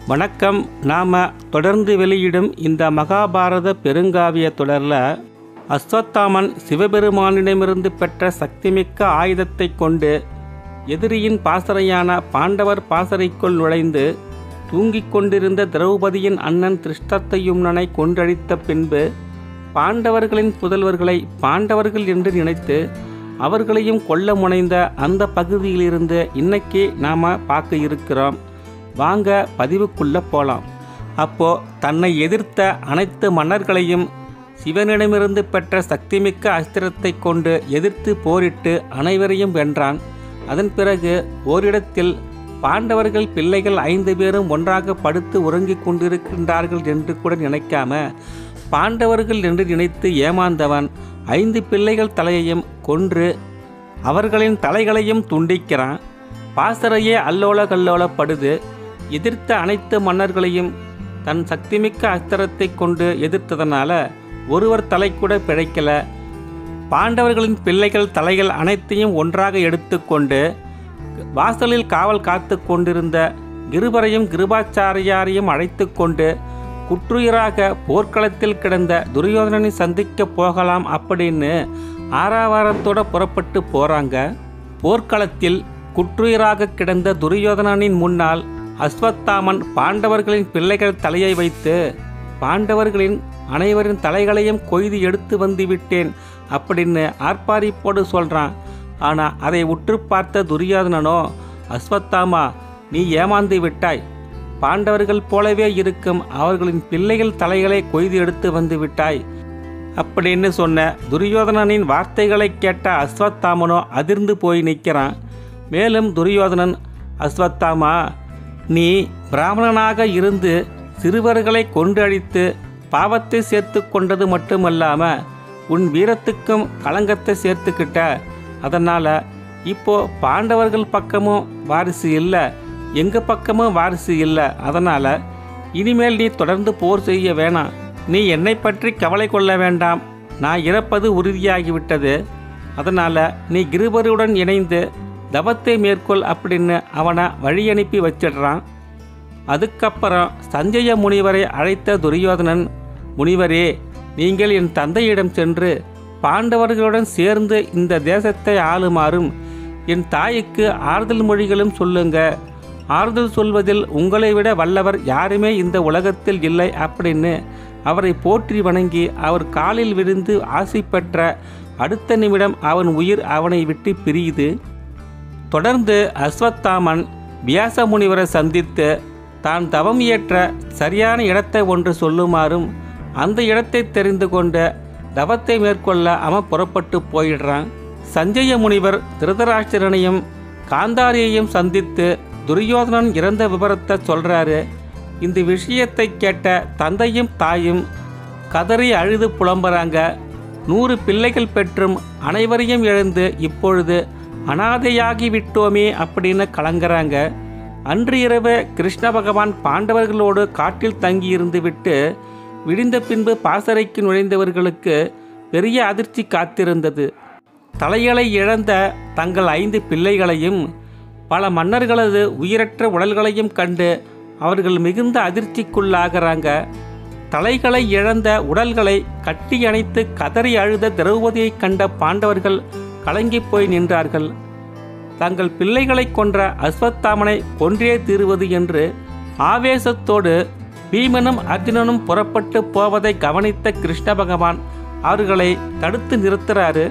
வணக்கம். நாம் தொடர்ந்து வெளியிடும் இந்த மகாபாரத பெருங்காவிய தொடரில் அஸ்வத்தாமன் சிவபெருமானிடமிருந்து பெற்ற சக்திமிக்க ஆயுதத்தை கொண்டு எதிரியின் பாசறையான பாண்டவர் பாசறைக்குள் நுழைந்து தூங்கிக் கொண்டிருந்த திரௌபதியின் அண்ணன் திருஷ்டத்யும்னனை கொன்றழித்த பின்பு பாண்டவர்களின் புதல்வர்களை பாண்டவர்கள் என்று நினைத்து அவர்களையும் கொல்ல முனைந்த அந்த பகுதியிலிருந்து இன்னைக்கு நாம் பார்க்க இருக்கிறோம். வாங்க பதிவுக்குள்ளே போகலாம். அப்போது தன்னை எதிர்த்த அனைத்து மன்னர்களையும் சிவனிடமிருந்து பெற்ற சக்திமிக்க அஸ்திரத்தை கொண்டு எதிர்த்து போரிட்டு அனைவரையும் வென்றான். அதன் பிறகு ஓரிடத்தில் பாண்டவர்கள் பிள்ளைகள் 5 பேரும் ஒன்றாக படுத்து உறங்கிக் கொண்டிருக்கின்றார்கள் என்று கூட நினைக்காம பாண்டவர்கள் என்று நினைத்து ஏமாந்தவன் 5 பிள்ளைகள் தலையையும் கொன்று அவர்களின் தலைகளையும் துண்டிக்கிறான். பாசறையே அல்லோல கல்லோலப்படுது. எதிர்த்த அனைத்து மன்னர்களையும் தன் சக்திமிக்க அஸ்திரத்தை கொண்டு எதிர்த்ததனால ஒருவர் தலை கூட பிழைக்கல. பாண்டவர்களின் பிள்ளைகள் தலைகள் அனைத்தையும் ஒன்றாக எடுத்துக்கொண்டு வாசலில் காவல் காத்து கொண்டிருந்த கிருபரையும் கிருபாச்சாரியாரையும் அழைத்து கொண்டு குற்றுயிராக போர்க்களத்தில் கிடந்த துரியோதனனை சந்திக்க போகலாம் அப்படின்னு ஆரவாரத்தோட புறப்பட்டு போறாங்க. போர்க்களத்தில் குற்றுயிராக கிடந்த துரியோதனனின் முன்னால் அஸ்வத்தாமன் பாண்டவர்களின் பிள்ளைகள் தலையை வைத்து பாண்டவர்களின் அனைவரின் தலைகளையும் கொய்து எடுத்து வந்து விட்டேன் அப்படின்னு ஆர்ப்பாரிப்போடு சொல்கிறான். ஆனால் அதை உற்று பார்த்த துரியோதனனோ, அஸ்வத்தாமா, நீ ஏமாந்து விட்டாய். பாண்டவர்கள் போலவே இருக்கும் அவர்களின் பிள்ளைகள் தலைகளை கொய்து எடுத்து வந்து விட்டாய் அப்படின்னு சொன்ன துரியோதனனின் வார்த்தைகளை கேட்ட அஸ்வத்தாமனோ அதிர்ந்து போய் நிற்கிறான். மேலும் துரியோதனன், அஸ்வத்தாமா, நீ பிராமணனாக இருந்து சிறுவர்களை கொண்டு அழித்து பாவத்தை சேர்த்து கொண்டது மட்டுமல்லாமல் உன் வீரத்துக்கும் களங்கத்தை சேர்த்துக்கிட்ட. அதனால் இப்போ பாண்டவர்கள் பக்கமும் வாரிசு இல்லை, எங்கள் பக்கமும் வாரிசு இல்லை. அதனால் இனிமேல் நீ தொடர்ந்து போர் செய்ய வேணாம். நீ என்னை பற்றி கவலை கொள்ள வேண்டாம். நான் இறப்பது உறுதியாகிவிட்டது. அதனால் நீ கிருபருடன் இணைந்து தவத்தை மேற்கொள் அப்படின்னு அவனை வழி அனுப்பி வச்சிடுறான். அதுக்கப்புறம் சஞ்சய முனிவரை அழைத்த துரியோதனன், முனிவரே, நீங்கள் என் தந்தையிடம் சென்று பாண்டவர்களுடன் சேர்ந்து இந்த தேசத்தை ஆளுமாறும் என் தாய்க்கு ஆறுதல் மொழிகளும் சொல்லுங்க. ஆறுதல் சொல்வதில் உங்களை விட வல்லவர் யாருமே இந்த உலகத்தில் இல்லை அப்படின்னு அவரை போற்றி வணங்கி அவர் காலில் விழுந்து ஆசி பெற்ற அடுத்த நிமிடம் அவன் உயிர் அவனை விட்டு பிரியுது. தொடர்ந்து அஸ்வத்தாமன் வியாச முனிவரை சந்தித்து தான் தவம் இயற்ற சரியான இடத்தை ஒன்று சொல்லுமாறும் அந்த இடத்தை தெரிந்து கொண்ட தவத்தை மேற்கொள்ள அவன் புறப்பட்டு போயிடுறான். சஞ்சய முனிவர் திருதராஷ்டிரனையும் காந்தாரியையும் சந்தித்து துரியோதனன் இறந்த விவரத்தை சொல்கிறாரு. இந்த விஷயத்தை கேட்ட தந்தையும் தாயும் கதறி அழுது புலம்புறாங்க. 100 பிள்ளைகள் பெற்றும் அனைவரையும் எழுந்து இப்பொழுது அனாதையாகி விட்டோமே அப்படின்னு கலங்குறாங்க. அன்று இரவு கிருஷ்ண பகவான் பாண்டவர்களோடு காட்டில் தங்கியிருந்து விட்டு விடிந்த பின்பு பாசறைக்கு நுழைந்தவர்களுக்கு பெரிய அதிர்ச்சி காத்திருந்தது. தலைகளை இழந்த தங்கள் 5 பிள்ளைகளையும் பல மன்னர்களது உயிரற்ற உடல்களையும் கண்டு அவர்கள் மிகுந்த அதிர்ச்சிக்குள்ளாகிறாங்க. தலைகளை இழந்த உடல்களை கட்டி அணைத்து கதறி அழுத திரௌபதியை கண்ட பாண்டவர்கள் கலங்கி போய் நின்றார்கள். தங்கள் பிள்ளைகளை கொன்ற அஸ்வத்தாமனை கொன்றே தீருவது என்று ஆவேசத்தோடு பீமனும் அர்ஜுனனும் புறப்பட்டு போவதை கவனித்த கிருஷ்ண பகவான் அவர்களை தடுத்து நிறுத்துறாரு.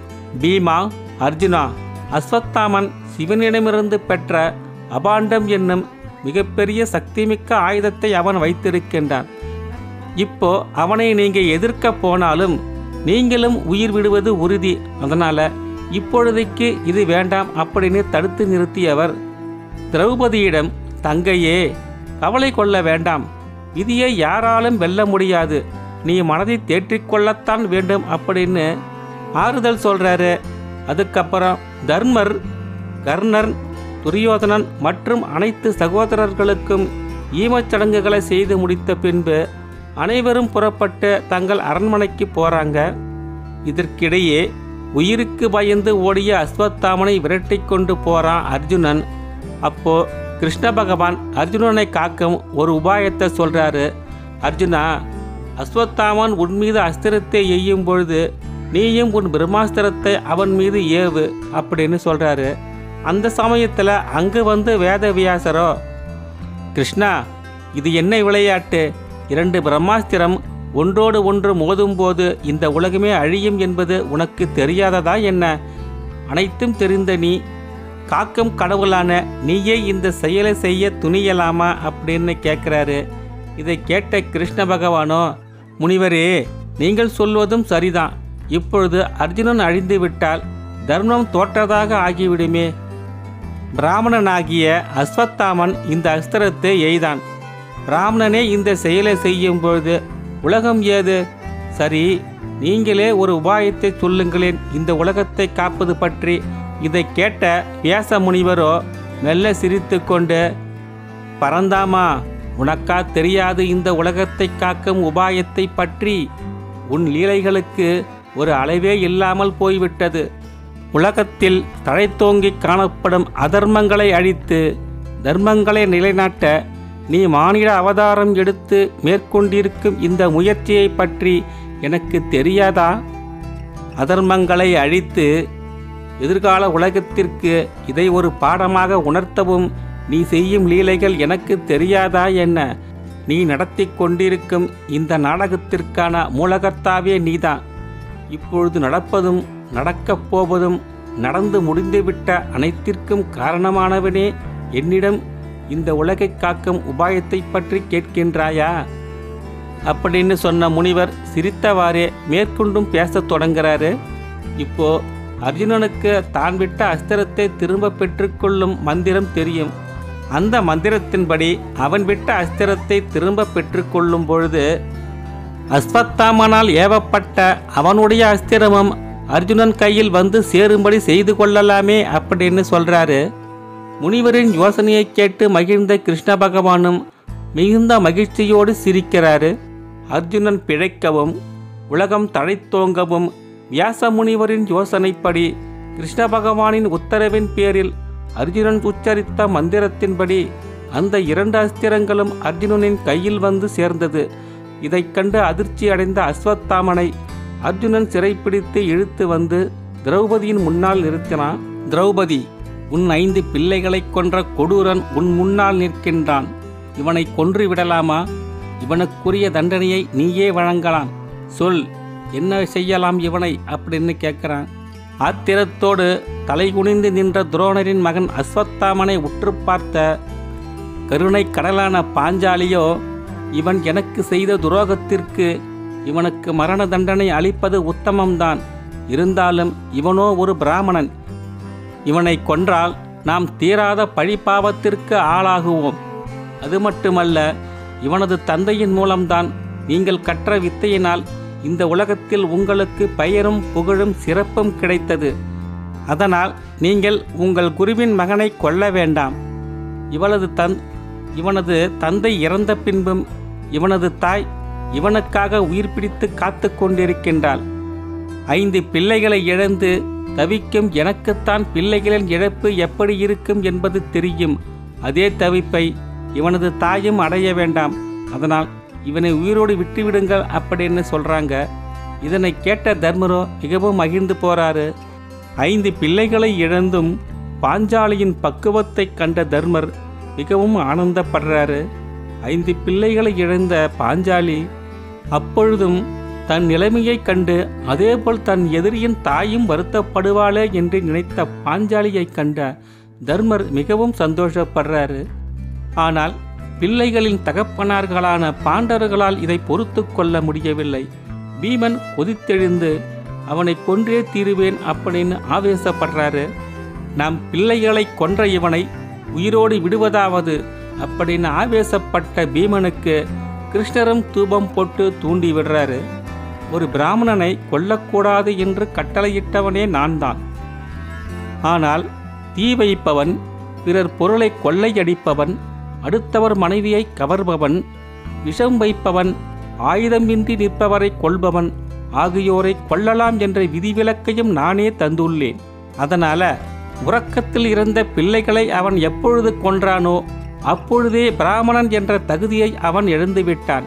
பீமா, அர்ஜுனா, அஸ்வத்தாமன் சிவனிடமிருந்து பெற்ற அபாண்டம் என்னும் மிகப்பெரிய சக்திமிக்க ஆயுதத்தை அவன் வைத்திருக்கின்றான். இப்போ அவனை நீங்கள் எதிர்க்க போனாலும் நீங்களும் உயிர் விடுவது உறுதி. அதனால் இப்பொழுதைக்கு இது வேண்டாம் அப்படின்னு தடுத்து நிறுத்தியவர் திரௌபதியிடம், தங்கையே, கவலை கொள்ள வேண்டாம். விதியை யாராலும் வெல்ல முடியாது. நீ மனதை தேற்றிக்கொள்ளத்தான் வேண்டும் அப்படின்னு ஆறுதல் சொல்கிறாரு. அதுக்கப்புறம் தர்மர், கர்ணர், துரியோதனன் மற்றும் அனைத்து சகோதரர்களுக்கும் ஈமச்சடங்குகளை செய்து முடித்த பின்பு அனைவரும் புறப்பட்டு தங்கள் அரண்மனைக்கு போகிறாங்க. இதற்கிடையே உயிருக்கு பயந்து ஓடிய அஸ்வத்தாமனை விரட்டி கொண்டு போகிறான் அர்ஜுனன். அப்போ கிருஷ்ண பகவான் அர்ஜுனனை காக்கும் ஒரு உபாயத்தை சொல்றாரு. அர்ஜுனா, அஸ்வத்தாமன் உன் மீது அஸ்திரத்தை எய்யும் பொழுது நீயும் உன் பிரம்மாஸ்திரத்தை அவன் மீது ஏவு அப்படின்னு சொல்றாரு. அந்த சமயத்தில் அங்கு வந்து வேதவியாசரோ, கிருஷ்ணா, இது என்ன விளையாட்டு? 2 பிரம்மாஸ்திரம் ஒன்றோடு ஒன்று மோதும்போது இந்த உலகமே அழியும் என்பது உனக்கு தெரியாததா என்ன? அனைத்தும் தெரிந்த நீ, காக்கும் கடவுளான நீயே இந்த செயலை செய்ய துணியலாமா அப்படின்னு கேட்குறாரு. இதை கேட்ட கிருஷ்ண பகவானோ, முனிவரே, நீங்கள் சொல்வதும் சரிதான். இப்பொழுது அர்ஜுனன் அழிந்து விட்டால் தர்மம் தோற்றதாக ஆகிவிடுமே. பிராமணனாகிய அஸ்வத்தாமன் இந்த அஸ்திரத்தை எய்தான். பிராமணனே இந்த செயலை செய்யும் பொழுது உலகம் ஏது? சரி, நீங்களே ஒரு உபாயத்தை சொல்லுங்களேன் இந்த உலகத்தை காப்பது பற்றி. இதை கேட்ட வியாச முனிவரோ மெல்ல சிரித்து கொண்டு, பரந்தாமா, உனக்கா தெரியாது இந்த உலகத்தை காக்கும் உபாயத்தை பற்றி? உன் லீலைகளுக்கு ஒரு அளவே இல்லாமல் போய்விட்டது. உலகத்தில் தழைத்தோங்கி காணப்படும் அதர்மங்களை அழித்து தர்மங்களை நிலைநாட்ட நீ மானிட அவதாரம் எடுத்து மேற்கொண்டிருக்கும் இந்த முயற்சியை பற்றி எனக்கு தெரியாதா? அதர்மங்களை அழித்து எதிர்கால உலகத்திற்கு இதை ஒரு பாடமாக உணர்த்தவும் நீ செய்யும் லீலைகள் எனக்கு தெரியாதா என்ன? நீ நடத்தி கொண்டிருக்கும் இந்த நாடகத்திற்கான மூலகர்த்தாவே நீதான். இப்பொழுது நடப்பதும் நடக்கப் போவதும் நடந்து முடிந்துவிட்ட அனைத்திற்கும் காரணமானவனே என்னிடம் இந்த உலகை காக்கும் உபாயத்தை பற்றி கேட்கின்றாயா அப்படின்னு சொன்ன முனிவர் சிரித்தவாறே மேற்கொண்டும் பேசத் தொடங்குறாரு. இப்போ அர்ஜுனனுக்கு தான் விட்ட அஸ்திரத்தை திரும்ப பெற்றுக்கொள்ளும் மந்திரம் தெரியும். அந்த மந்திரத்தின்படி அவன் விட்ட அஸ்திரத்தை திரும்ப பெற்றுக்கொள்ளும் பொழுது அஸ்வத்தாமனால் ஏவப்பட்ட அவனுடைய அஸ்திரமும் அர்ஜுனன் கையில் வந்து சேரும்படி செய்து கொள்ளலாமே அப்படின்னு சொல்றாரு. முனிவரின் யோசனையை கேட்டு மகிழ்ந்த கிருஷ்ண பகவானும் மிகுந்த மகிழ்ச்சியோடு சிரிக்கிறாரு. அர்ஜுனன் பிழைக்கவும் உலகம் தழைத்தோங்கவும் வியாச முனிவரின் யோசனைப்படி கிருஷ்ண பகவானின் உத்தரவின் பேரில் அர்ஜுனன் உச்சரித்த மந்திரத்தின்படி அந்த 2 அஸ்திரங்களும் அர்ஜுனனின் கையில் வந்து சேர்ந்தது. இதைக் கண்டு அதிர்ச்சி அடைந்த அஸ்வத்தாமனை அர்ஜுனன் சிறைப்பிடித்து இழுத்து வந்து திரௌபதியின் முன்னால் நிறுத்தினான். திரௌபதி, உன் 5 பிள்ளைகளை கொன்ற கொடூரன் உன் முன்னால் நிற்கின்றான். இவனை கொன்று விடலாமா? இவனுக்குரிய தண்டனையை நீயே வழங்கலாம். சொல், என்ன செய்யலாம் இவனை அப்படின்னு கேட்கிறான். ஆத்திரத்தோடு தலைகுனிந்து நின்ற துரோணரின் மகன் அஸ்வத்தாமனை உற்று பார்த்த கருணை கடலான பாஞ்சாலியோ, இவன் எனக்கு செய்த துரோகத்திற்கு இவனுக்கு மரண தண்டனை அளிப்பது உத்தமம்தான். இருந்தாலும் இவனோ ஒரு பிராமணன். இவனை கொன்றால் நாம் தீராத பழிபாவத்திற்கு ஆளாகுவோம். அது மட்டுமல்ல, இவனது தந்தையின் மூலம்தான் நீங்கள் கற்ற வித்தையினால் இந்த உலகத்தில் உங்களுக்கு பெயரும் புகழும் சிறப்பும் கிடைத்தது. அதனால் நீங்கள் உங்கள் குருவின் மகனை கொல்ல வேண்டாம். இவனது தந்தை இறந்த பின்பும் இவனது தாய் இவனுக்காக உயிர் பிடித்து காத்து கொண்டிருக்கின்றாள். 5 பிள்ளைகளை இழந்து தவிக்கும் எனக்குத்தான் பிள்ளைகளின் இழப்பு எப்படி இருக்கும் என்பது தெரியும். அதே தவிப்பை இவனது தாயும் அடைய வேண்டாம். அதனால் இவனை உயிரோடு விட்டுவிடுங்கள் அப்படின்னு சொல்றாங்க. இதனை கேட்ட தர்மரோ மிகவும் மகிழ்ந்து போறாரு. 5 பிள்ளைகளை இழந்தும் பாஞ்சாலியின் பக்குவத்தை கண்ட தர்மர் மிகவும் ஆனந்தப்படுறாரு. 5 பிள்ளைகளை இழந்த பாஞ்சாலி அப்பொழுதும் தன் நிலைமையை கண்டு அதேபோல் தன் எதிரியின் தாயும் வருத்தப்படுவாளே என்று நினைத்த பாஞ்சாலியை கண்ட தர்மர் மிகவும் சந்தோஷப்படுறாரு. ஆனால் பிள்ளைகளின் தகப்பனார்களான பாண்டவர்களால் இதை பொறுத்து கொள்ள முடியவில்லை. பீமன் கொதித்தெழுந்து அவனை கொன்றே தீருவேன் அப்படின்னு ஆவேசப்படுறாரு. நம் பிள்ளைகளை கொன்ற இவனை உயிரோடு விடுவதாவது அப்படின்னு ஆவேசப்பட்ட பீமனுக்கு கிருஷ்ணரும் தூபம் போட்டு தூண்டி விடுறாரு. ஒரு பிராமணனை கொல்லக்கூடாது என்று கட்டளையிட்டவனே நான் தான். ஆனால் தீ வைப்பவன், பிறர் பொருளை கொள்ளையடிப்பவன், அடுத்தவர் மனைவியை கவர்பவன், விஷம் வைப்பவன், ஆயுதமின்றி நிற்பவரை கொல்பவன் ஆகியோரை கொல்லலாம் என்ற விதிவிலக்கையும் நானே தந்துள்ளேன். அதனால உறக்கத்தில் இருந்த பிள்ளைகளை அவன் எப்பொழுது கொன்றானோ அப்பொழுதே பிராமணன் என்ற தகுதியை அவன் இழந்துவிட்டான்.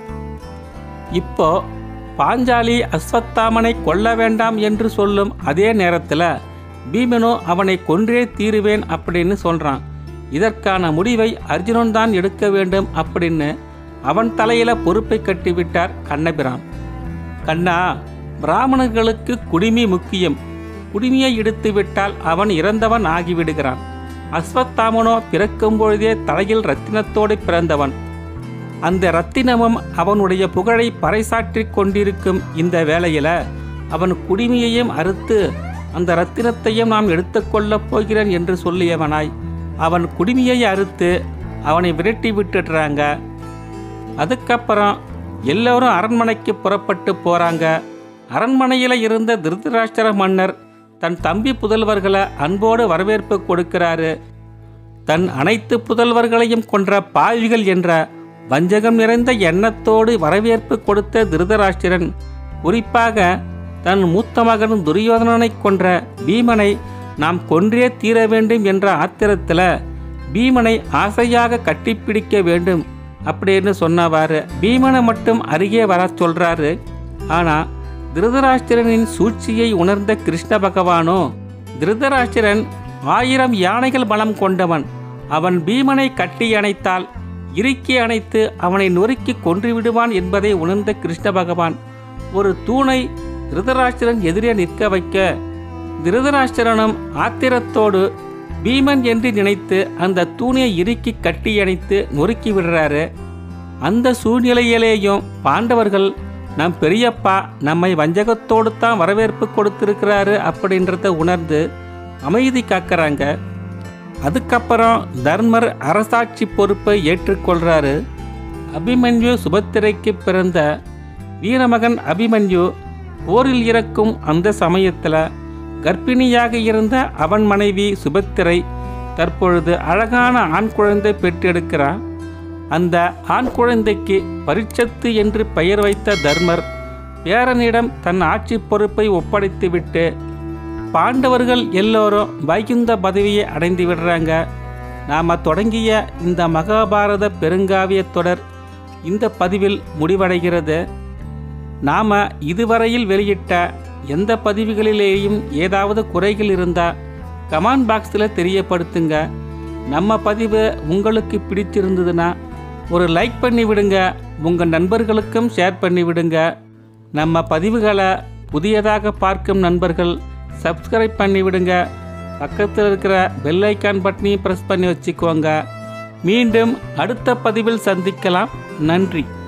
இப்போ பாஞ்சாலி அஸ்வத்தாமனை கொல்ல வேண்டாம் என்று சொல்லும் அதே நேரத்தில் பீமனோ அவனை கொன்றே தீருவேன் அப்படின்னு சொல்கிறான். இதற்கான முடிவை அர்ஜுனன் தான் எடுக்க வேண்டும் அப்படின்னு அவன் தலையில பொறுப்பை கட்டிவிட்டார் கண்ணபிரான். கண்ணா, பிராமணர்களுக்கு குடிமி முக்கியம். குடிமியை எடுத்து விட்டால் அவன் இறந்தவன் ஆகிவிடுகிறான். அஸ்வத்தாமனோ பிறக்கும் பொழுதே தலையில் ரத்தினத்தோடு பிறந்தவன். அந்த ரத்தினமும் அவனுடைய புகழை பறைசாற்றி கொண்டிருக்கும் இந்த வேளையில் அவன் குடிமியையும் அறுத்து அந்த ரத்தினத்தையும் நாம் எடுத்துக்கொள்ளப் போகிறேன் என்று சொல்லியவனாய் அவன் குடிமியை அறுத்து அவனை விரட்டி விட்டுடுறாங்க. அதுக்கப்புறம் எல்லோரும் அரண்மனைக்கு புறப்பட்டு போகிறாங்க. அரண்மனையில் இருந்த திருதராஷ்டிர மன்னர் தன் தம்பி புதல்வர்களை அன்போடு வரவேற்பு கொடுக்கிறாரு. தன் அனைத்து புதல்வர்களையும் கொன்ற பாவிகள் என்ற வஞ்சகம் நிறைந்த எண்ணத்தோடு வரவேற்பு கொடுத்த திருதராஷ்டிரன் குறிப்பாக தன் மூத்த மகன் துரியோதனனை கொன்ற பீமனை நாம் கொன்றே தீர வேண்டும் என்ற ஆத்திரத்தில் பீமனை ஆசையாக கட்டிப்பிடிக்க வேண்டும் அப்படின்னு சொன்னவாறு பீமனை மட்டும் அருகே வர சொல்றாரு. ஆனால் திருதராஷ்டிரனின் சூழ்ச்சியை உணர்ந்த கிருஷ்ண பகவானோ, திருதராஷ்டிரன் 1000 யானைகள் பலம் கொண்டவன். அவன் பீமனை கட்டி அணைத்தால் இறுக்கி அணைத்து அவனை நொறுக்கி கொன்று விடுவான் என்பதை உணர்ந்த கிருஷ்ண பகவான் ஒரு தூணை திருதராஷ்டிரன் எதிரே நிற்க வைக்க, திருதராஷ்டிரனும் ஆத்திரத்தோடு பீமன் என்று நினைத்து அந்த தூணை இறுக்கி கட்டி அணைத்து நொறுக்கி விடுறாரு. அந்த சூழ்நிலையிலேயும் பாண்டவர்கள் நம் பெரியப்பா நம்மை வஞ்சகத்தோடு தான் வரவேற்பு கொடுத்திருக்கிறாரு அப்படின்றத உணர்ந்து அமைதி காக்கிறாங்க. அதுக்கப்புறம் தர்மர் அரசாட்சி பொறுப்பை ஏற்றுக்கொள்கிறாரு. அபிமன்யு சுபத்திரைக்கு பிறந்த வீரமகன் அபிமன்யு போரில் இறக்கும் அந்த சமயத்தில் கர்ப்பிணியாக இருந்த அவன் மனைவி சுபத்திரை தற்பொழுது அழகான ஆண் குழந்தை பெற்றெடுக்கிறார். அந்த ஆண் குழந்தைக்கு பரீட்சத்து என்று பெயர் வைத்த தர்மர் பேரனிடம் தன் ஆட்சி பொறுப்பை ஒப்படைத்துவிட்டு பாண்டவர்கள் எல்லோரும் வைகுந்த பதவியை அடைந்து விடுறாங்க. நாம் தொடங்கிய இந்த மகாபாரத பெருங்காவிய தொடர் இந்த பதிவில் முடிவடைகிறது. நாம் இதுவரையில் வெளியிட்ட எந்த பதிவுகளிலேயும் ஏதாவது குறைகள் இருந்தால் கமெண்ட் பாக்ஸில் தெரியப்படுத்துங்க. நம்ம பதிவு உங்களுக்கு பிடிச்சிருந்ததுன்னா ஒரு லைக் பண்ணி விடுங்க. உங்கள் நண்பர்களுக்கும் ஷேர் பண்ணி விடுங்க. நம்ம பதிவுகளை புதியதாக பார்க்கும் நண்பர்கள் சப்ஸ்கிரைப் பண்ணி விடுங்க. பக்கத்தில் இருக்கிற பெல் ஐக்கான் பட்டனையும் ப்ரெஸ் பண்ணி வச்சுக்கோங்க. மீண்டும் அடுத்த பதிவில் சந்திக்கலாம். நன்றி.